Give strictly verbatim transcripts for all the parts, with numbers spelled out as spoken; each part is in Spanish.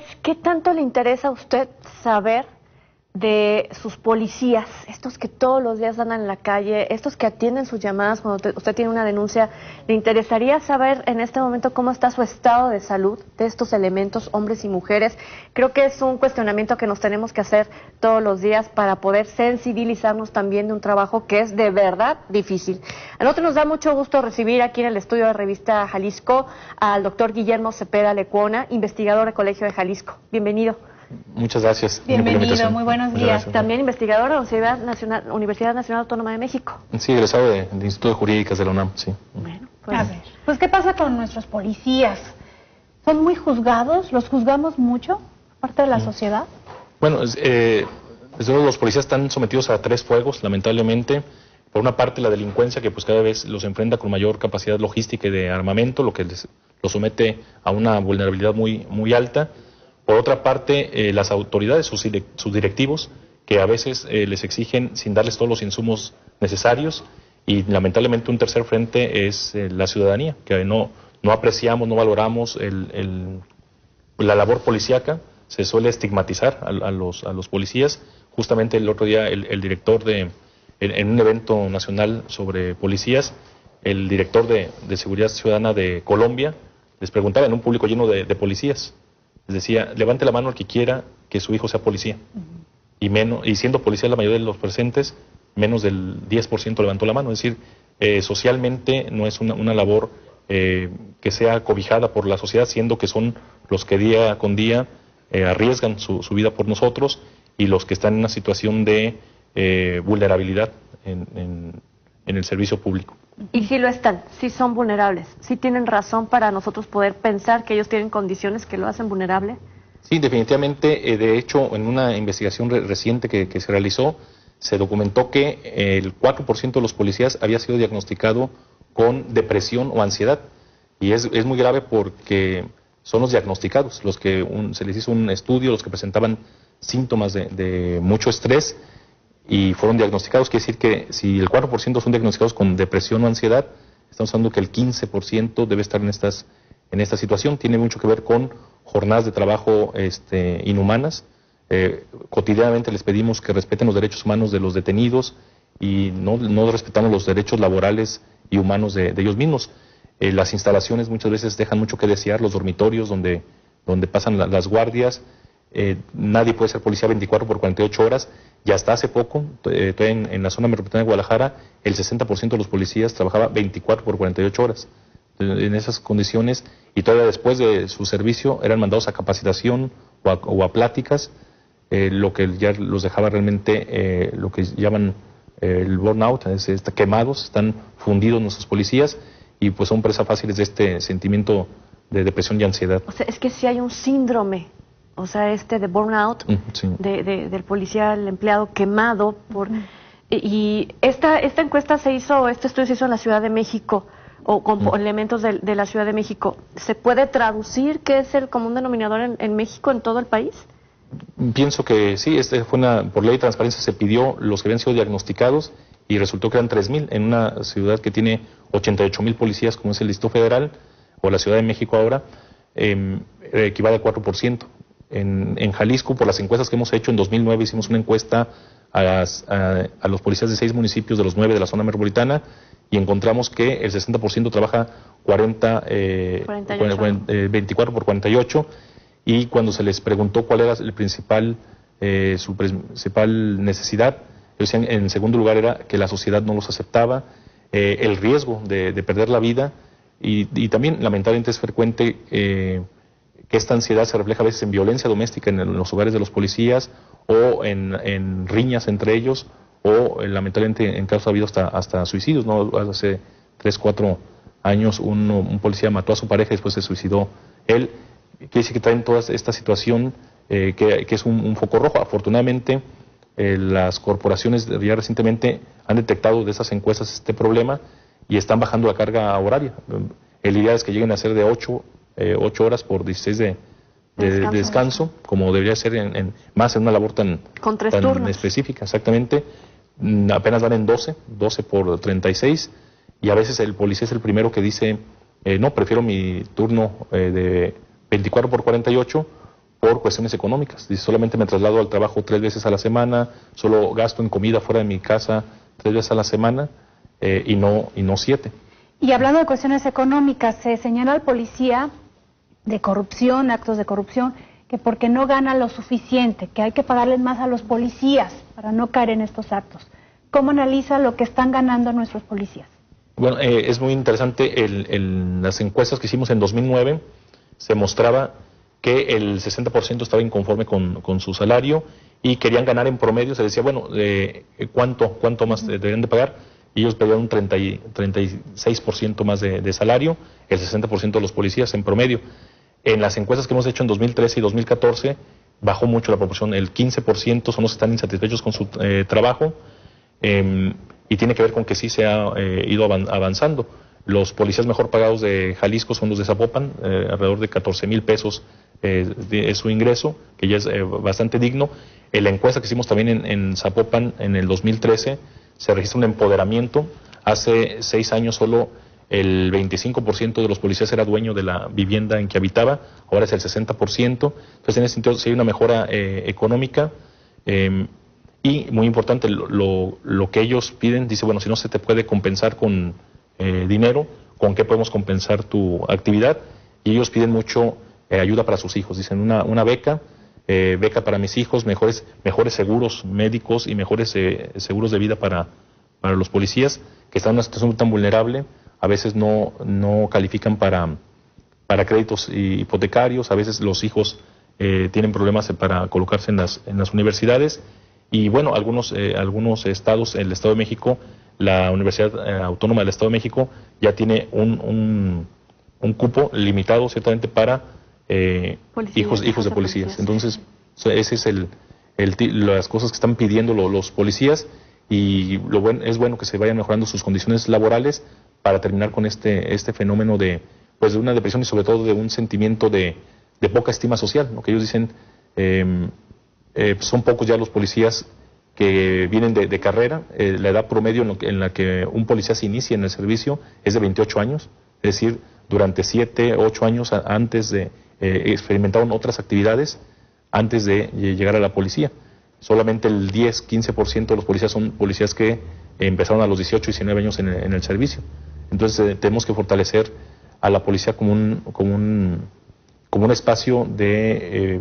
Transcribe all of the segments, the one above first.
¿qué tanto le interesa a usted saber de sus policías, estos que todos los días andan en la calle, estos que atienden sus llamadas cuando te, usted tiene una denuncia? ¿Le interesaría saber en este momento cómo está su estado de salud de estos elementos, hombres y mujeres? Creo que es un cuestionamiento que nos tenemos que hacer todos los días para poder sensibilizarnos también de un trabajo que es de verdad difícil. A nosotros nos da mucho gusto recibir aquí en el estudio de Revista Jalisco al doctor Guillermo Cepeda Lecuona, investigador del Colegio de Jalisco. Bienvenido. Muchas gracias. Bienvenido, muy buenos días. También investigador de la Universidad Nacional, Universidad Nacional Autónoma de México. Sí, egresado de, del Instituto de Jurídicas de la UNAM, sí. Bueno, pues... A ver, pues ¿qué pasa con nuestros policías? ¿Son muy juzgados? ¿Los juzgamos mucho? ¿Parte de la sociedad? Bueno, eh, desde luego los policías están sometidos a tres fuegos, lamentablemente. Por una parte, la delincuencia, que pues cada vez los enfrenta con mayor capacidad logística y de armamento, lo que les, los somete a una vulnerabilidad muy, muy alta. Por otra parte, eh, las autoridades, sus, sus directivos, que a veces eh, les exigen sin darles todos los insumos necesarios. Y lamentablemente un tercer frente es eh, la ciudadanía, que no, no apreciamos, no valoramos el, el, la labor policíaca. Se suele estigmatizar a, a, los, a los policías. Justamente el otro día el, el director de, en, en un evento nacional sobre policías, el director de, de Seguridad Ciudadana de Colombia les preguntaba en un público lleno de, de policías. Les decía, levante la mano el que quiera que su hijo sea policía. Uh-huh. Y menos, y siendo policía la mayoría de los presentes, menos del diez por ciento levantó la mano. Es decir, eh, socialmente no es una, una labor eh, que sea cobijada por la sociedad, siendo que son los que día con día eh, arriesgan su, su vida por nosotros y los que están en una situación de eh, vulnerabilidad en, en, en el servicio público. Y sí lo están, sí son vulnerables, sí tienen razón para nosotros poder pensar que ellos tienen condiciones que lo hacen vulnerable. Sí, definitivamente. Eh, de hecho, en una investigación re reciente que, que se realizó, se documentó que eh, el cuatro por ciento de los policías había sido diagnosticado con depresión o ansiedad. Y es, es muy grave porque son los diagnosticados, los que un, se les hizo un estudio, los que presentaban síntomas de, de mucho estrés y fueron diagnosticados. Quiere decir que si el cuatro por ciento son diagnosticados con depresión o ansiedad, estamos hablando que el quince por ciento debe estar en estas en esta situación. Tiene mucho que ver con jornadas de trabajo este, inhumanas. Eh, cotidianamente les pedimos que respeten los derechos humanos de los detenidos y no, no respetamos los derechos laborales y humanos de, de ellos mismos. Eh, las instalaciones muchas veces dejan mucho que desear, los dormitorios donde, donde pasan la, las guardias. Eh, nadie puede ser policía veinticuatro por cuarenta y ocho horas, y hasta hace poco, eh, en, en la zona metropolitana de Guadalajara, el sesenta por ciento de los policías trabajaba veinticuatro por cuarenta y ocho horas. En esas condiciones, y todavía después de su servicio eran mandados a capacitación o a, o a pláticas, eh, lo que ya los dejaba realmente, eh, lo que llaman eh, el burnout, es, está quemados, están fundidos nuestros policías, y pues son presas fáciles de este sentimiento de depresión y ansiedad. O sea, es que si hay un síndrome, o sea, este de burnout, uh, sí. de, de, del policía, el empleado quemado, por uh. y, y esta, esta encuesta se hizo, este estudio se hizo en la Ciudad de México, o con uh. elementos de, de la Ciudad de México. ¿Se puede traducir qué es el común denominador en, en México, en todo el país? Pienso que sí. Este fue una, por ley de transparencia se pidió los que habían sido diagnosticados y resultó que eran tres mil en una ciudad que tiene ochenta y ocho mil policías, como es el Distrito Federal o la Ciudad de México ahora, eh, equivale a cuatro por ciento. En, en Jalisco, por las encuestas que hemos hecho, en dos mil nueve hicimos una encuesta a, las, a, a los policías de seis municipios de los nueve de la zona metropolitana, y encontramos que el sesenta por ciento trabaja cuarenta, eh, veinticuatro por cuarenta y ocho, y cuando se les preguntó cuál era el principal, eh, su principal necesidad, ellos decían, en segundo lugar era que la sociedad no los aceptaba, eh, el riesgo de, de perder la vida, y, y también lamentablemente es frecuente eh, que esta ansiedad se refleja a veces en violencia doméstica en, el, en los hogares de los policías, o en, en riñas entre ellos, o lamentablemente en casos ha habido hasta, hasta suicidios, ¿no? Hace tres, cuatro años un, un policía mató a su pareja y después se suicidó él. Quiere decir que traen toda esta situación eh, que, que es un, un foco rojo. Afortunadamente eh, las corporaciones ya recientemente han detectado de esas encuestas este problema y están bajando la carga horaria. El ideal es que lleguen a ser de ocho horas por dieciséis de, de, descanso. de descanso, como debería ser en, en, más en una labor tan, Con tres tan turnos. específica, exactamente. Apenas van en doce, doce por treinta y seis, y a veces el policía es el primero que dice, eh, no, prefiero mi turno eh, de veinticuatro por cuarenta y ocho, por cuestiones económicas. Dice, solamente me traslado al trabajo tres veces a la semana, solo gasto en comida fuera de mi casa tres veces a la semana eh, y, no, y no siete. Y hablando de cuestiones económicas, se señala al policía de corrupción, actos de corrupción, que porque no gana lo suficiente, que hay que pagarles más a los policías para no caer en estos actos. ¿Cómo analiza lo que están ganando nuestros policías? Bueno, eh, es muy interesante, el, el, las encuestas que hicimos en dos mil nueve se mostraba que el sesenta por ciento estaba inconforme con, con su salario y querían ganar en promedio. Se decía, bueno, eh, ¿cuánto, cuánto más deberían de pagar? Y ellos pedían un treinta y seis por ciento más de, de salario, el sesenta por ciento de los policías en promedio. En las encuestas que hemos hecho en dos mil trece y dos mil catorce bajó mucho la proporción, el quince por ciento son los que están insatisfechos con su eh, trabajo, eh, y tiene que ver con que sí se ha eh, ido avanzando. Los policías mejor pagados de Jalisco son los de Zapopan, eh, alrededor de catorce mil pesos eh, de, es su ingreso, que ya es eh, bastante digno. En la encuesta que hicimos también en, en Zapopan en el dos mil trece se registra un empoderamiento. Hace seis años solo el veinticinco por ciento de los policías era dueño de la vivienda en que habitaba, ahora es el sesenta por ciento. Entonces en ese sentido sí hay una mejora eh, económica. Eh, y muy importante, lo, lo, lo que ellos piden, dice, bueno, si no se te puede compensar con eh, dinero, ¿con qué podemos compensar tu actividad? Y ellos piden mucho eh, ayuda para sus hijos, dicen una, una beca, eh, beca para mis hijos, mejores, mejores seguros médicos y mejores eh, seguros de vida para, para los policías que están en una situación tan vulnerable, a veces no, no califican para, para créditos hipotecarios, a veces los hijos eh, tienen problemas para colocarse en las, en las universidades. Y bueno, algunos, eh, algunos estados, el Estado de México, la Universidad eh, Autónoma del Estado de México ya tiene un, un, un cupo limitado ciertamente para eh, hijos, hijos de policías. Entonces, ese es el, el, las cosas que están pidiendo lo, los policías, y lo buen, es bueno que se vayan mejorando sus condiciones laborales para terminar con este, este fenómeno de, pues, de una depresión y sobre todo de un sentimiento de, de poca estima social, lo que ellos dicen. Eh, Eh, son pocos ya los policías que vienen de, de carrera. Eh, la edad promedio en, lo que, en la que un policía se inicia en el servicio es de veintiocho años, es decir, durante siete, ocho años a, antes de eh, experimentaron otras actividades antes de eh, llegar a la policía. Solamente el diez, quince por ciento de los policías son policías que eh, empezaron a los dieciocho, diecinueve años en, en el servicio. Entonces eh, tenemos que fortalecer a la policía como un, como un, como un espacio de... Eh,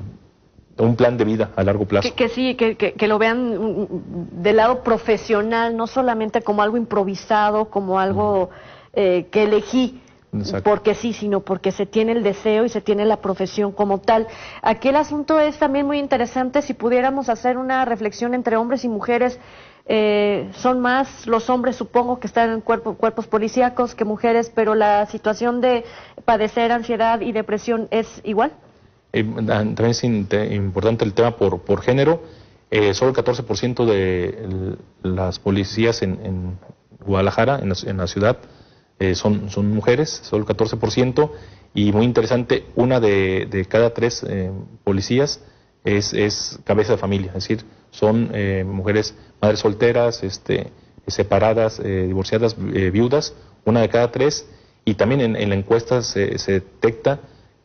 un plan de vida a largo plazo. Que, que sí, que, que, que lo vean del lado profesional, no solamente como algo improvisado, como algo eh, que elegí. Exacto. Porque sí, sino porque se tiene el deseo y se tiene la profesión como tal. Aquí el asunto es también muy interesante, si pudiéramos hacer una reflexión entre hombres y mujeres. Eh, son más los hombres, supongo, que están en cuerpo, cuerpos policíacos que mujeres, pero la situación de padecer ansiedad y depresión es igual. Eh, también es importante el tema por, por género. Eh, solo el catorce por ciento de el, las policías en, en Guadalajara, en la, en la ciudad, eh, son, son mujeres, solo el catorce por ciento. Y muy interesante, una de, de cada tres eh, policías es, es cabeza de familia, es decir, son eh, mujeres, madres solteras, este, separadas, eh, divorciadas, eh, viudas, una de cada tres. Y también en, en la encuesta se, se detecta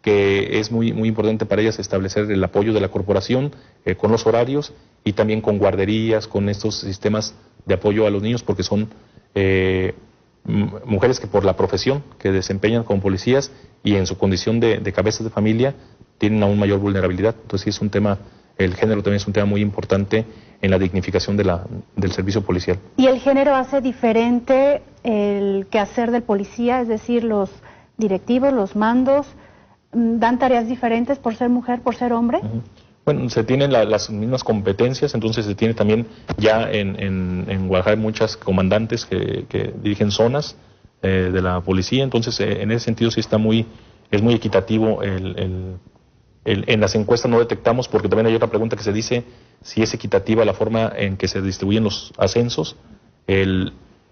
que es muy, muy importante para ellas establecer el apoyo de la corporación eh, con los horarios y también con guarderías, con estos sistemas de apoyo a los niños, porque son eh, mujeres que por la profesión que desempeñan como policías y en su condición de, de cabezas de familia tienen aún mayor vulnerabilidad. Entonces sí es un tema, el género también es un tema muy importante en la dignificación de la, del servicio policial. ¿Y el género hace diferente el quehacer del policía? Es decir, los directivos, los mandos, ¿dan tareas diferentes por ser mujer, por ser hombre? Uh-huh. Bueno, se tienen la, las mismas competencias, entonces se tiene también ya en, en, en Guadalajara muchas comandantes que, que dirigen zonas eh, de la policía, entonces eh, en ese sentido sí está muy, es muy equitativo. El, el, el, en las encuestas no detectamos, porque también hay otra pregunta que se dice si es equitativa la forma en que se distribuyen los ascensos. El,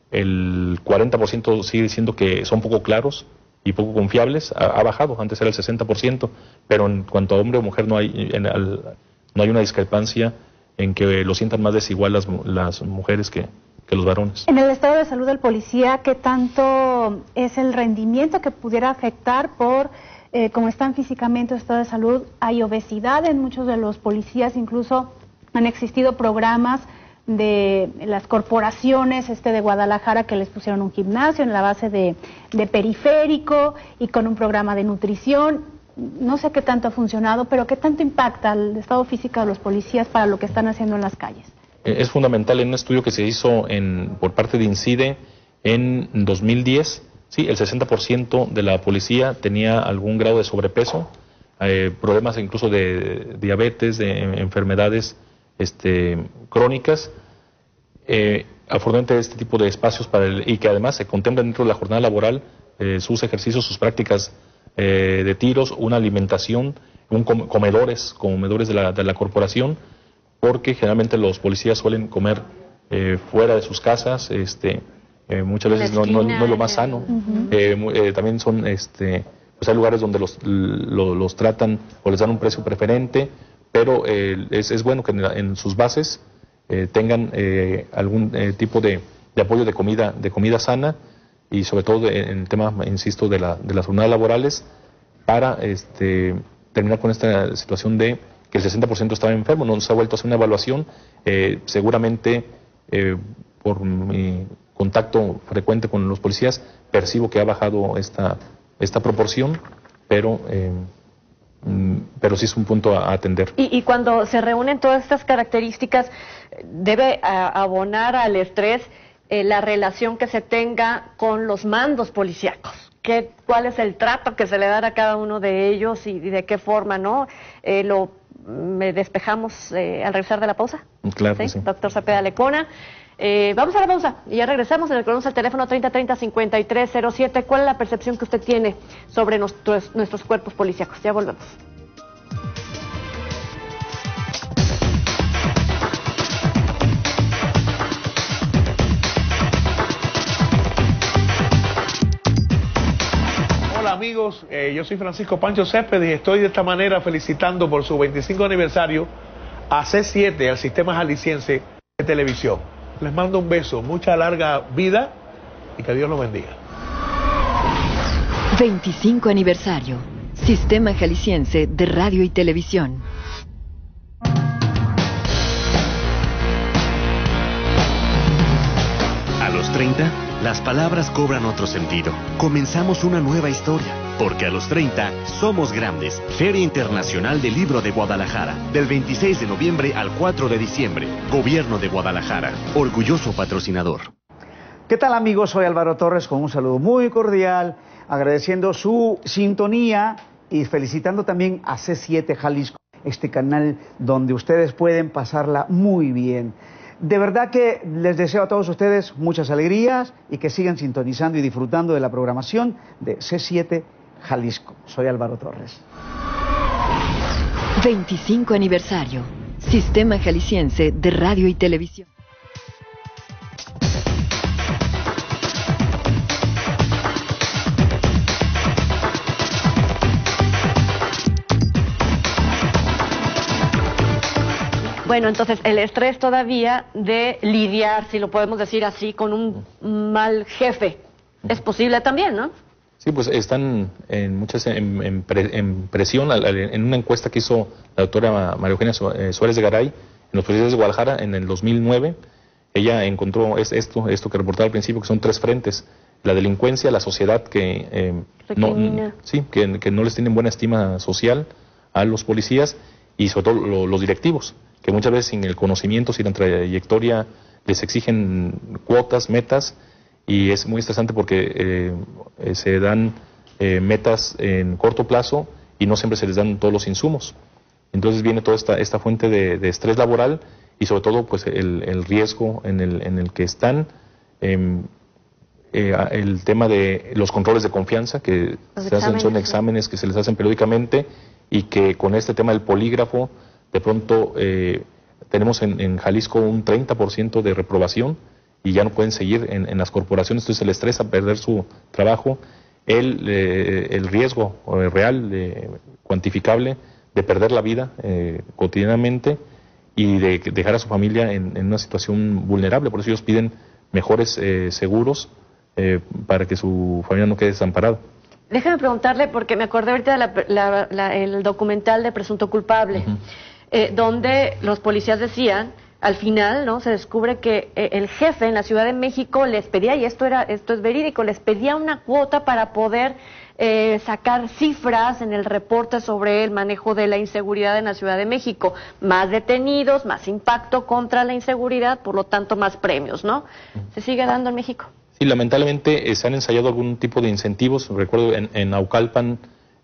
el cuarenta por ciento sigue diciendo que son poco claros y poco confiables. Ha, ha bajado, antes era el sesenta por ciento, pero en cuanto a hombre o mujer no hay, en, al, no hay una discrepancia en que lo sientan más desigual las, las mujeres que, que los varones. En el estado de salud del policía, ¿qué tanto es el rendimiento que pudiera afectar por eh, cómo están físicamente, su estado de salud. Hay obesidad en muchos de los policías, incluso han existido programas de las corporaciones este de Guadalajara que les pusieron un gimnasio en la base de, de periférico y con un programa de nutrición. No sé qué tanto ha funcionado, pero qué tanto impacta el estado físico de los policías para lo que están haciendo en las calles. Es fundamental. En un estudio que se hizo en, por parte de INCIDE en dos mil diez, sí, el sesenta por ciento de la policía tenía algún grado de sobrepeso, eh, problemas incluso de diabetes, de enfermedades este, crónicas. Eh, afortunadamente este tipo de espacios para el, y que además se contemplan dentro de la jornada laboral eh, sus ejercicios, sus prácticas eh, de tiros, una alimentación, un com comedores, comedores de la, de la corporación, porque generalmente los policías suelen comer eh, fuera de sus casas, este, eh, muchas veces no, no, no es lo más sano. Uh-huh. eh, eh, también son, este, pues hay lugares donde los, lo, los tratan o les dan un precio preferente, pero eh, es, es bueno que en, en sus bases eh, tengan eh, algún eh, tipo de, de apoyo de comida, de comida sana, y sobre todo en el tema, insisto, de, la, de las jornadas laborales, para este, terminar con esta situación de que el sesenta por ciento estaba enfermo. No se ha vuelto a hacer una evaluación, eh, seguramente eh, por mi contacto frecuente con los policías percibo que ha bajado esta, esta proporción, pero eh, pero sí es un punto a atender. Y, y cuando se reúnen todas estas características, debe a, abonar al estrés eh, la relación que se tenga con los mandos policíacos. ¿Qué, ¿Cuál es el trato que se le da a cada uno de ellos y, y de qué forma, no? Eh, lo me despejamos eh, al regresar de la pausa. Claro, ¿Sí? sí. Doctor Cepeda Lecona. Eh, vamos a la pausa y ya regresamos. En el al teléfono treinta treinta cincuenta y tres cero siete. ¿Cuál es la percepción que usted tiene sobre nuestros, nuestros cuerpos policíacos? Ya volvemos. Hola amigos, eh, yo soy Francisco Pancho Céspedes y estoy de esta manera felicitando por su veinticinco aniversario a C siete, al Sistema Jalisciense de Televisión. Les mando un beso, mucha larga vida y que Dios los bendiga. veinticinco aniversario, Sistema Jalisciense de Radio y Televisión. A los treinta, las palabras cobran otro sentido. Comenzamos una nueva historia, porque a los treinta somos grandes. Feria Internacional del Libro de Guadalajara, del veintiséis de noviembre al cuatro de diciembre. Gobierno de Guadalajara, orgulloso patrocinador. ¿Qué tal amigos? Soy Álvaro Torres con un saludo muy cordial, agradeciendo su sintonía y felicitando también a C siete Jalisco, este canal donde ustedes pueden pasarla muy bien. De verdad que les deseo a todos ustedes muchas alegrías y que sigan sintonizando y disfrutando de la programación de C siete Jalisco. Soy Álvaro Torres. veinticinco aniversario, Sistema Jalisciense de Radio y Televisión. Bueno, entonces el estrés todavía de lidiar, si lo podemos decir así, con un mal jefe, es posible también, ¿no? Sí, pues están en muchas en, en, pre, en presión. En una encuesta que hizo la doctora María Eugenia Suárez de Garay en los policías de Guadalajara en el dos mil nueve, ella encontró es esto, esto que reportaba al principio, que son tres frentes: la delincuencia, la sociedad que eh, no, sí, que, que no les tienen buena estima social a los policías, y sobre todo lo, los directivos, que muchas veces sin el conocimiento, sin la trayectoria, les exigen cuotas, metas, y es muy estresante porque eh, se dan eh, metas en corto plazo y no siempre se les dan todos los insumos. Entonces viene toda esta, esta fuente de, de estrés laboral y sobre todo pues el, el riesgo en el, en el que están, eh, eh, el tema de los controles de confianza que los se hacen, son exámenes que se les hacen periódicamente, y que con este tema del polígrafo de pronto eh, tenemos en, en Jalisco un treinta por ciento de reprobación y ya no pueden seguir en, en las corporaciones. Entonces se les estresa perder su trabajo, el, eh, el riesgo eh, real, eh, cuantificable, de perder la vida eh, cotidianamente y de dejar a su familia en, en una situación vulnerable. Por eso ellos piden mejores eh, seguros eh, para que su familia no quede desamparada. Déjame preguntarle, porque me acordé ahorita del de la, la, el documental de Presunto Culpable, uh-huh. eh, donde los policías decían, al final, ¿no? Se descubre que eh, el jefe en la Ciudad de México les pedía, y esto era, esto es verídico, les pedía una cuota para poder eh, sacar cifras en el reporte sobre el manejo de la inseguridad en la Ciudad de México. Más detenidos, más impacto contra la inseguridad, por lo tanto más premios, ¿no? ¿Se sigue dando en México? Sí, lamentablemente eh, se han ensayado algún tipo de incentivos. Recuerdo en, en Naucalpan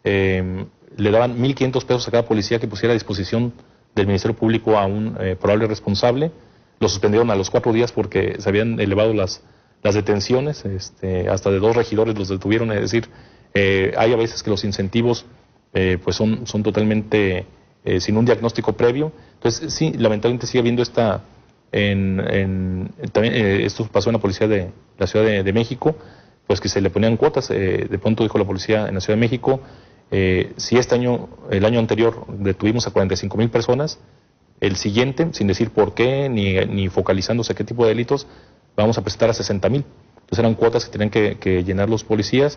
eh, le daban mil quinientos pesos a cada policía que pusiera a disposición del Ministerio Público a un eh, probable responsable. Lo suspendieron a los cuatro días porque se habían elevado las, las detenciones, este, hasta de dos regidores los detuvieron. Es decir, eh, hay a veces que los incentivos eh, pues son, son totalmente eh, sin un diagnóstico previo. Entonces sí, lamentablemente sigue habiendo esta... En, en, también, eh, esto pasó en la policía de la Ciudad de, de México, pues que se le ponían cuotas. Eh, de pronto dijo la policía en la Ciudad de México, eh, si este año, el año anterior detuvimos a cuarenta y cinco mil personas, el siguiente, sin decir por qué, ni, ni focalizándose a qué tipo de delitos, vamos a presentar a sesenta mil. Entonces eran cuotas que tenían que, que llenar los policías.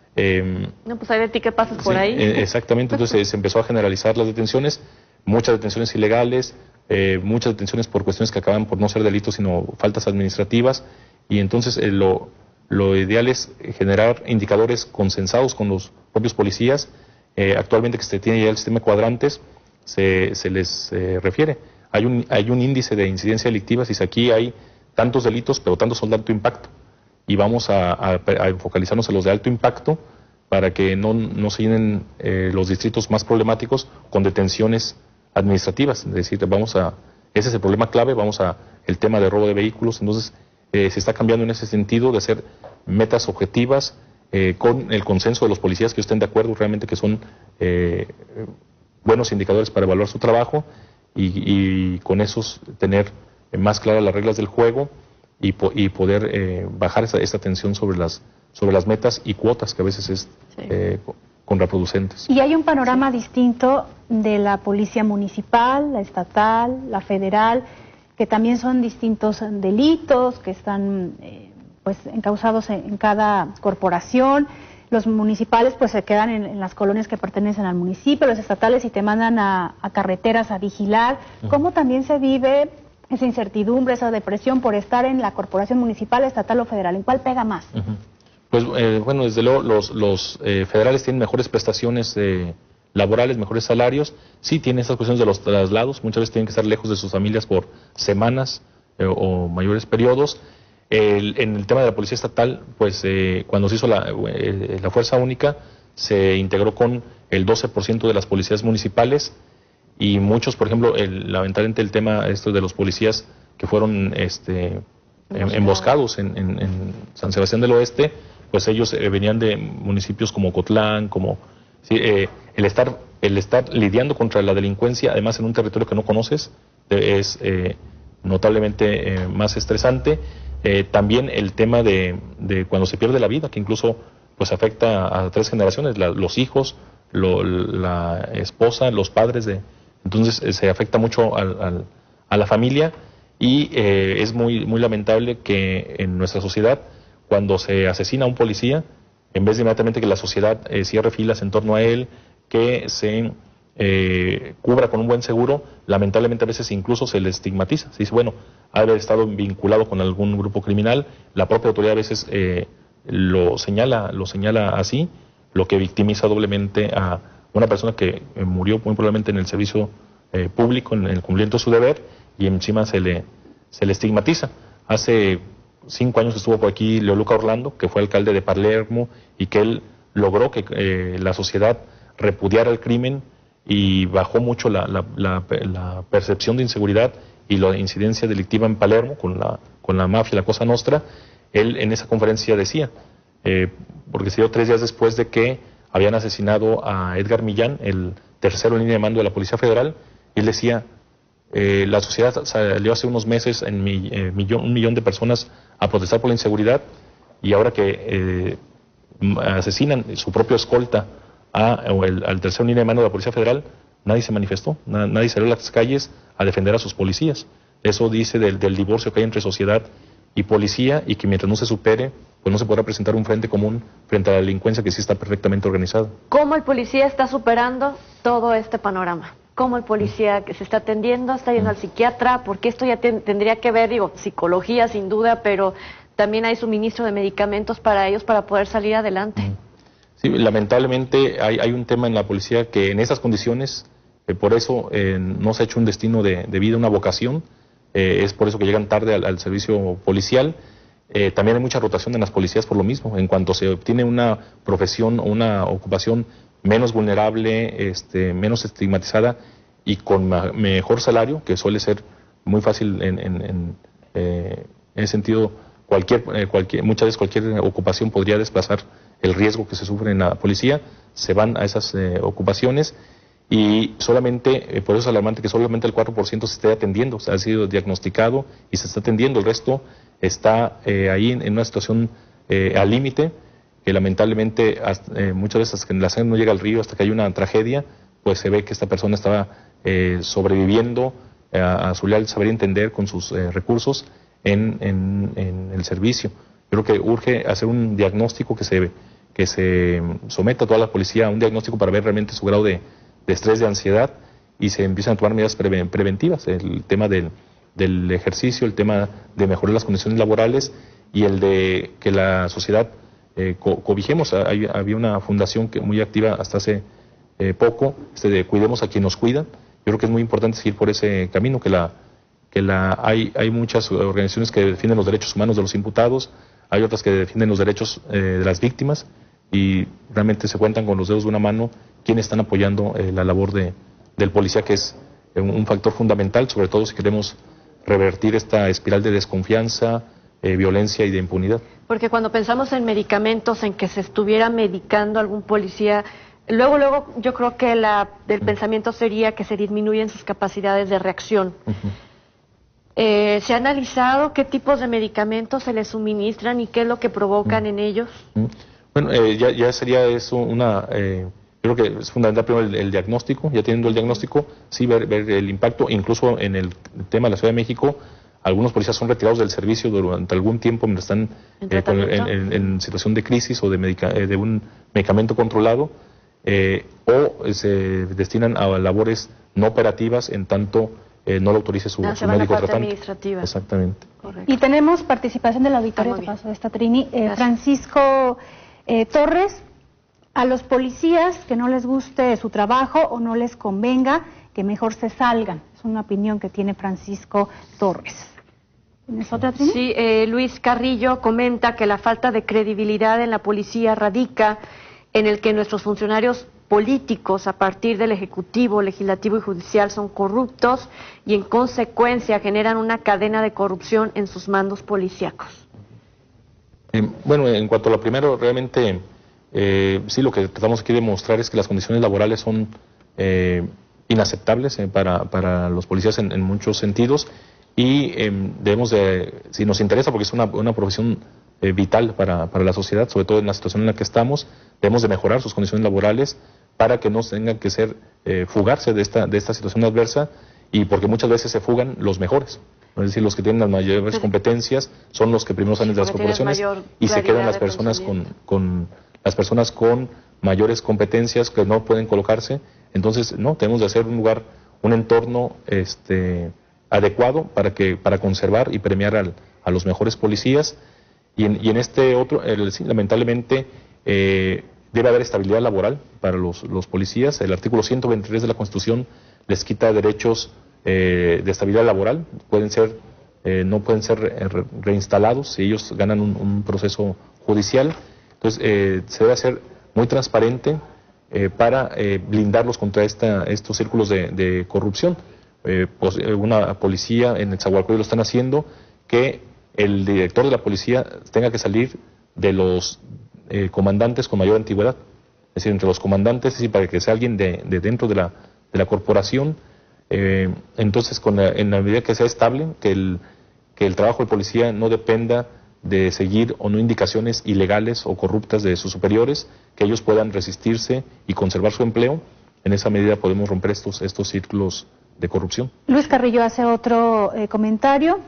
Eh, no, pues hay de ti que pasas sí, por ahí. Eh, exactamente, entonces eh, se empezó a generalizar las detenciones, muchas detenciones ilegales, Eh, muchas detenciones por cuestiones que acaban por no ser delitos, sino faltas administrativas, y entonces eh, lo, lo ideal es generar indicadores consensados con los propios policías. Eh, actualmente que se tiene ya el sistema de cuadrantes, se, se les eh, refiere. Hay un, hay un índice de incidencia delictiva, si aquí hay tantos delitos, pero tantos son de alto impacto, y vamos a, a, a focalizarnos en los de alto impacto para que no, no se llenen eh, los distritos más problemáticos con detenciones administrativas. Es decir, vamos a, ese es el problema clave, vamos a el tema de robo de vehículos. Entonces eh, se está cambiando en ese sentido de hacer metas objetivas eh, con el consenso de los policías que estén de acuerdo realmente que son eh, buenos indicadores para evaluar su trabajo, y, y con esos tener más claras las reglas del juego y, po y poder eh, bajar esa, esta tensión sobre las, sobre las metas y cuotas que a veces es sí. eh, contraproducentes. Y hay un panorama sí. distinto de la policía municipal, la estatal, la federal, que también son distintos delitos que están eh, pues encausados en, en cada corporación. Los municipales pues se quedan en, en las colonias que pertenecen al municipio, los estatales y te mandan a, a carreteras a vigilar. Uh-huh. ¿Cómo también se vive esa incertidumbre, esa depresión por estar en la corporación municipal, estatal o federal? ¿En cuál pega más? Uh-huh. Pues eh, bueno, desde luego los, los eh, federales tienen mejores prestaciones eh, laborales, mejores salarios. Sí tienen esas cuestiones de los traslados, muchas veces tienen que estar lejos de sus familias por semanas eh, o mayores periodos. El, en el tema de la policía estatal, pues eh, cuando se hizo la, eh, la Fuerza Única, se integró con el doce por ciento de las policías municipales, y muchos, por ejemplo, el, lamentablemente el tema esto de los policías que fueron este, emboscados en, en, en San Sebastián del Oeste, pues ellos eh, venían de municipios como Ocotlán, como sí, eh, el estar el estar lidiando contra la delincuencia, además en un territorio que no conoces, eh, es eh, notablemente eh, más estresante. Eh, también el tema de, de cuando se pierde la vida, que incluso pues afecta a, a tres generaciones, la, los hijos, lo, la esposa, los padres, de entonces eh, se afecta mucho al, al, a la familia, y eh, es muy muy lamentable que en nuestra sociedad, cuando se asesina a un policía, en vez de inmediatamente que la sociedad eh, cierre filas en torno a él, que se eh, cubra con un buen seguro, lamentablemente a veces incluso se le estigmatiza. Se dice, bueno, ha de haber estado vinculado con algún grupo criminal. La propia autoridad a veces eh, lo señala, lo señala así, lo que victimiza doblemente a una persona que eh, murió muy probablemente en el servicio eh, público, en el cumplimiento de su deber, y encima se le, se le estigmatiza. Hace cinco años estuvo por aquí Leoluca Orlando, que fue alcalde de Palermo, y que él logró que eh, la sociedad repudiara el crimen, y bajó mucho la, la, la, la percepción de inseguridad y la incidencia delictiva en Palermo con la, con la mafia, la Cosa Nostra. Él en esa conferencia decía, eh, porque se dio tres días después de que habían asesinado a Edgar Millán, el tercero en línea de mando de la Policía Federal, y él decía, eh, la sociedad salió hace unos meses en mi, eh, millón, un millón de personas a protestar por la inseguridad, y ahora que eh, asesinan su propio escolta a, o el, al tercero en línea de mando de la Policía Federal, nadie se manifestó, na, nadie salió a las calles a defender a sus policías. Eso dice del, del divorcio que hay entre sociedad y policía, y que mientras no se supere, pues no se podrá presentar un frente común frente a la delincuencia que sí está perfectamente organizada. ¿Cómo el policía está superando todo este panorama? ¿Cómo el policía que se está atendiendo está yendo al psiquiatra? Porque esto ya ten, tendría que ver, digo, psicología sin duda, pero también hay suministro de medicamentos para ellos para poder salir adelante. Sí, lamentablemente hay, hay un tema en la policía que en esas condiciones, eh, por eso eh, no se ha hecho un destino de, de vida, una vocación, eh, es por eso que llegan tarde al, al servicio policial. Eh, también hay mucha rotación en las policías por lo mismo. En cuanto se obtiene una profesión o una ocupación menos vulnerable, este, menos estigmatizada y con ma mejor salario, que suele ser muy fácil en, en, en, eh, en ese sentido, cualquier, eh, cualquier, muchas veces cualquier ocupación podría desplazar el riesgo que se sufre en la policía, se van a esas eh, ocupaciones y solamente, eh, por eso es alarmante que solamente el cuatro por ciento se esté atendiendo, o sea, ha sido diagnosticado y se está atendiendo, el resto está eh, ahí en, en una situación eh, al límite, que lamentablemente hasta, eh, muchas veces hasta que la sangre no llega al río, hasta que hay una tragedia, pues se ve que esta persona estaba eh, sobreviviendo eh, a, a su leal saber entender con sus eh, recursos en, en, en el servicio. Yo creo que urge hacer un diagnóstico que se, que se someta a toda la policía a un diagnóstico para ver realmente su grado de, de estrés, de ansiedad, y se empiezan a tomar medidas pre preventivas, el tema del, del ejercicio, el tema de mejorar las condiciones laborales y el de que la sociedad eh, co cobijemos. Hay, había una fundación que muy activa hasta hace eh, poco, este de Cuidemos a quien nos cuida. Yo creo que es muy importante seguir por ese camino, que la que la hay, hay muchas organizaciones que defienden los derechos humanos de los imputados, hay otras que defienden los derechos eh, de las víctimas, y realmente se cuentan con los dedos de una mano quienes están apoyando eh, la labor de, del policía, que es eh, un factor fundamental, sobre todo si queremos revertir esta espiral de desconfianza, eh, violencia y de impunidad. Porque cuando pensamos en medicamentos, en que se estuviera medicando algún policía, luego, luego yo creo que la, el uh-huh. pensamiento sería que se disminuyen sus capacidades de reacción. Uh-huh. Eh, ¿Se ha analizado qué tipos de medicamentos se les suministran y qué es lo que provocan uh-huh. en ellos? Uh-huh. Bueno, eh, ya, ya sería eso una... Eh, creo que es fundamental primero el, el diagnóstico, ya teniendo el diagnóstico, sí ver, ver el impacto. Incluso en el tema de la Ciudad de México, algunos policías son retirados del servicio durante algún tiempo mientras están eh, con, en, en, en situación de crisis o de, medica, eh, de un medicamento controlado, eh, o se destinan a labores no operativas en tanto eh, no lo autorice su, no, su médico tratante. Administrativa. Exactamente. Correcto. Y tenemos participación del auditorio, te paso esta, Trini. Eh, Francisco eh, Torres. A los policías que no les guste su trabajo o no les convenga, que mejor se salgan. Es una opinión que tiene Francisco Torres. ¿Tienes otra, Trini? Sí, eh, Luis Carrillo comenta que la falta de credibilidad en la policía radica en el que nuestros funcionarios políticos, a partir del Ejecutivo, Legislativo y Judicial, son corruptos y en consecuencia generan una cadena de corrupción en sus mandos policíacos. Eh, bueno, en cuanto a lo primero, realmente... Eh, sí, lo que tratamos aquí de mostrar es que las condiciones laborales son eh, inaceptables eh, para, para los policías en, en muchos sentidos, y eh, debemos de, si nos interesa, porque es una, una profesión eh, vital para, para la sociedad, sobre todo en la situación en la que estamos, debemos de mejorar sus condiciones laborales para que no tengan que ser eh, fugarse de esta, de esta situación adversa, y porque muchas veces se fugan los mejores. Es decir, los que tienen las mayores competencias son los que primero salen de las corporaciones y se quedan las personas con, con las personas con mayores competencias que no pueden colocarse. Entonces, no, tenemos de hacer un lugar, un entorno este, adecuado para que para conservar y premiar al, a los mejores policías. Y en, y en este otro, el, sí, lamentablemente, eh, debe haber estabilidad laboral para los, los policías. El artículo ciento veintitrés de la Constitución les quita derechos eh, de estabilidad laboral. Pueden ser, eh, no pueden ser re, reinstalados si ellos ganan un, un proceso judicial. Entonces, eh, se debe hacer muy transparente eh, para eh, blindarlos contra esta, estos círculos de, de corrupción. Eh, pues, una policía en Netzahualcóyotl lo están haciendo, que el director de la policía tenga que salir de los eh, comandantes con mayor antigüedad. Es decir, entre los comandantes, es decir, para que sea alguien de, de dentro de la, de la corporación. Eh, entonces, con la, en la medida que sea estable, que el, que el trabajo del policía no dependa de seguir o no indicaciones ilegales o corruptas de sus superiores, que ellos puedan resistirse y conservar su empleo. En esa medida podemos romper estos, estos círculos de corrupción. Luis Carrillo hace otro eh, comentario.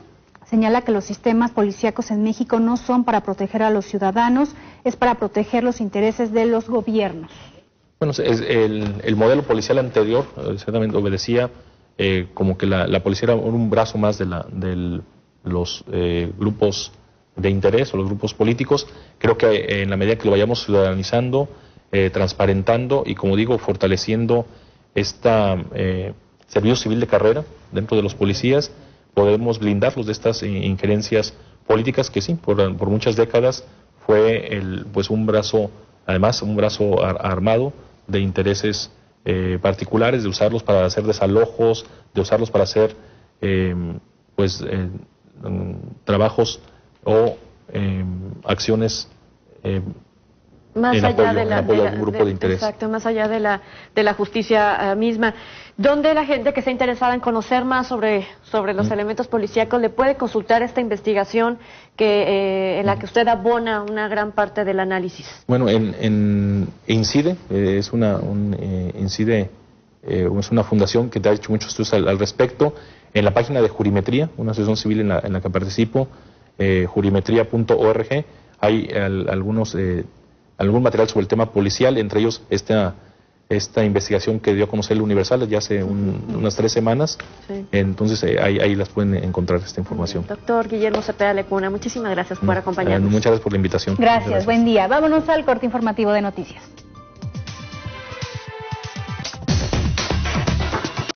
señala que los sistemas policíacos en México no son para proteger a los ciudadanos, es para proteger los intereses de los gobiernos. Bueno, es el, el modelo policial anterior exactamente obedecía eh, como que la, la policía era un brazo más de, la, de los eh, grupos de interés o los grupos políticos. Creo que eh, en la medida que lo vayamos ciudadanizando, eh, transparentando y, como digo, fortaleciendo esta eh, servicio civil de carrera dentro de los policías, podemos blindarlos de estas injerencias políticas que sí, por, por muchas décadas fue el, pues un brazo, además un brazo ar armado de intereses eh, particulares, de usarlos para hacer desalojos, de usarlos para hacer eh, pues eh, trabajos o eh, acciones eh, más en allá apoyo, de la, en apoyo de a un grupo de, de interés. Exacto, más allá de la, de la justicia uh, misma. ¿Dónde la gente que está interesada en conocer más sobre, sobre los mm. elementos policíacos le puede consultar esta investigación que, eh, en la que usted abona una gran parte del análisis? Bueno, en, en INCIDE, eh, es una, un, eh, INCIDE eh, es una fundación que te ha hecho muchos estudios al, al respecto. En la página de Jurimetría, una asociación civil en la, en la que participo, eh, jurimetría punto org, hay al, algunos... Eh, algún material sobre el tema policial, entre ellos esta, esta investigación que dio a conocer el Universal ya hace un, unas tres semanas. Sí. Entonces eh, ahí, ahí las pueden encontrar esta información. Doctor Guillermo Cepeda Lecuna, muchísimas gracias por acompañarnos. Eh, muchas gracias por la invitación. Gracias, gracias, buen día. Vámonos al corte informativo de noticias.